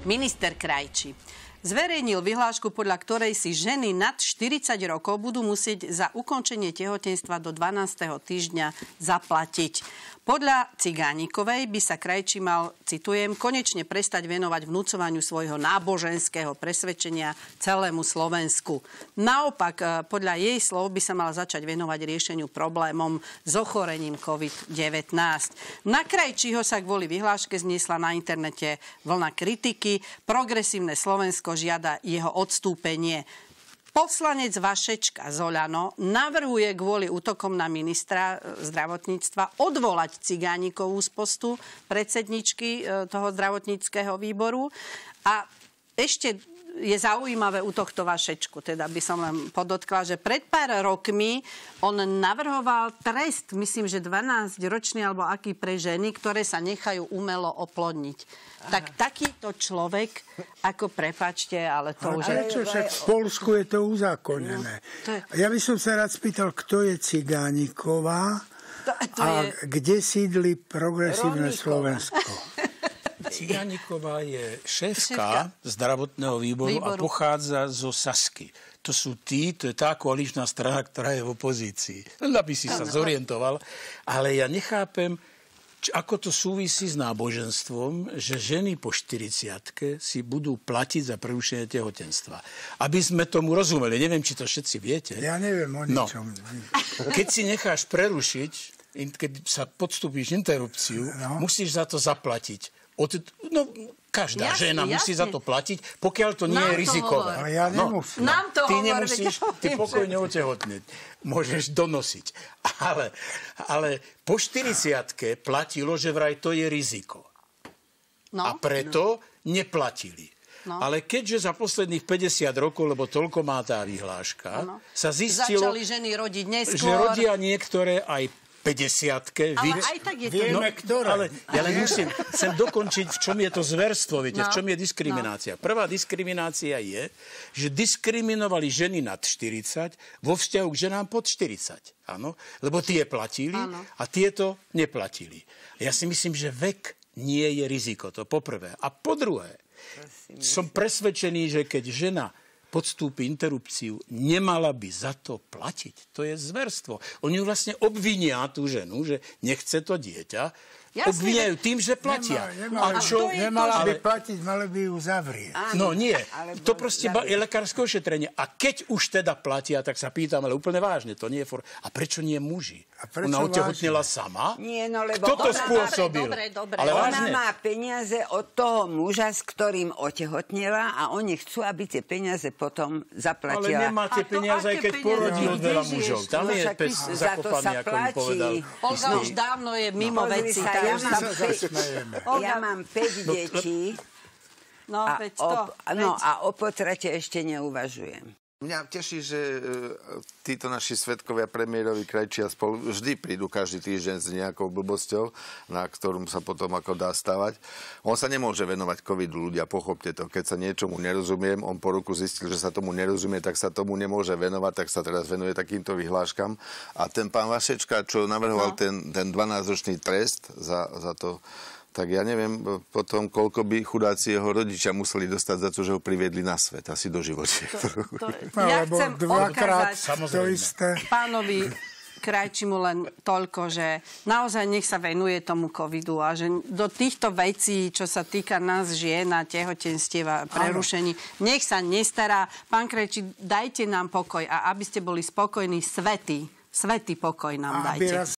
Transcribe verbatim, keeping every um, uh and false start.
Minister Krajčí zverejnil vyhlášku, podľa ktorej si ženy nad štyridsať rokov budú musieť za ukončenie tehotenstva do dvanásteho týždňa zaplatiť. Podľa Cigánikovej by sa Krajčí mal, citujem, konečne prestať venovať vnúcovaniu svojho náboženského presvedčenia celému Slovensku. Naopak, podľa jej slov by sa mal začať venovať riešeniu problémom s ochorením covid devätnásť. Na Krajčího sa kvôli vyhláške zniesla na internete vlna kritiky. Progresívne Slovensko žiada jeho odstúpenie. Poslanec Vašečka z Oľano navrhuje kvôli útokom na ministra zdravotníctva odvolať Cigánikovú z postu predsedničky toho zdravotníckeho výboru. A ešte je zaujímavé u tohto Vašečku, teda by som len podotkla, že pred pár rokmi on navrhoval trest, myslím, že dvanásťročný alebo aký pre ženy, ktoré sa nechajú umelo oplodniť. Tak takýto človek, ako prepáčte, ale to už... Ale čo, však v Poľsku je to uzákonené. No, to je... Ja by som sa rád spýtal, kto je Cigániková to, to a je... kde sídli progresívne Rovníková. Slovensko. Cigániková je šéfka zdravotného výboru, výboru a pochádza zo Sasky. To sú tí, to je tá koaličná strana, ktorá je v opozícii. Len aby si sa zorientoval. Ale ja nechápem, č- ako to súvisí s náboženstvom, že ženy po štyridsiatke si budú platiť za prerušenie tehotenstva. Aby sme tomu rozumeli. Neviem, či to všetci viete. Ja neviem o ničom. No. Keď si necháš prerušiť, keď sa podstúpíš interrupciu, no. musíš za to zaplatiť. Od, no, každá jasne, žena jasne. musí za to platiť, pokiaľ to nie Nám je rizikové. Ale ja nemusím. No, Nám to ty hovor, nemusíš, ty pokojne otehotneť. Môžeš donosiť. Ale, ale po štyridsiatke platilo, že vraj to je riziko. No, a preto no. neplatili. No. Ale keďže za posledných päťdesiat rokov, lebo toľko má tá vyhláška, no. sa zistilo, začali ženy rodiť neskôr, že rodia niektoré aj päťdesiatke. Ale vy... aj tak je to... Vieme, ktoré. Ale ja len musím, chcem dokončiť, v čom je to zverstvo, viete, no. v čom je diskriminácia. No. Prvá diskriminácia je, že diskriminovali ženy nad štyridsať vo vzťahu k ženám pod štyridsať. Áno, lebo tie platili ano. a tieto neplatili. Ja si myslím, že vek nie je riziko, to poprvé. A po druhé, som presvedčený, že keď žena podstúpi interrupciu, nemala by za to platiť. To je zverstvo. Oni ju vlastne obvinia, tú ženu, že nechce to dieťa. Jasne, obviniajú tým, že platia. Nemala, nemala, a čo? nemala ale... by platiť, mali by ju zavrieť. Áno, no nie. To proste je lekárske ošetrenie. A keď už teda platia, tak sa pýtam, ale úplne vážne, to nie je for... A prečo nie muži? Ona otehotnela sama? Nie, no lebo... Kto to ona spôsobil? Dobre, dobre. Ale ona vážne? má peniaze od toho muža, s ktorým otehotnela a oni chcú, aby tie peniaze potom zaplatila. Ale nemáte peniaze, aj keď porodí od veľa mužov. Tam no, je pes zakopaný, ako im povedal. Olga už dávno je mimo veci. Ja mám, pe- ja mám päť detí no, a, veď o, to, no, veď. a o potrate ešte neuvažujem. Mňa teší, že títo naši svedkovia, premiérovi Krajčí a spolu vždy prídu každý týždeň s nejakou blbosťou, na ktorú sa potom ako dá stavať. On sa nemôže venovať covidu, ľudia, pochopte to. Keď sa niečomu nerozumiem, on po roku zistil, že sa tomu nerozumie, tak sa tomu nemôže venovať, tak sa teraz venuje takýmto vyhláškam. A ten pán Vašečka, čo navrhoval no. ten, ten dvanásťročný trest za, za to, tak ja neviem potom, koľko by chudáci jeho rodičia museli dostať za to, že ho priviedli na svet. Asi do života. To, to, ja chcem odkázať to isté. pánovi Krajčímu len toľko, že naozaj nech sa venuje tomu covidu a že do týchto vecí, čo sa týka nás žien a tehotenstiev a prerušení, nech sa nestará. Pán Krajčí, dajte nám pokoj a aby ste boli spokojní, svätý, svätý pokoj nám dajte.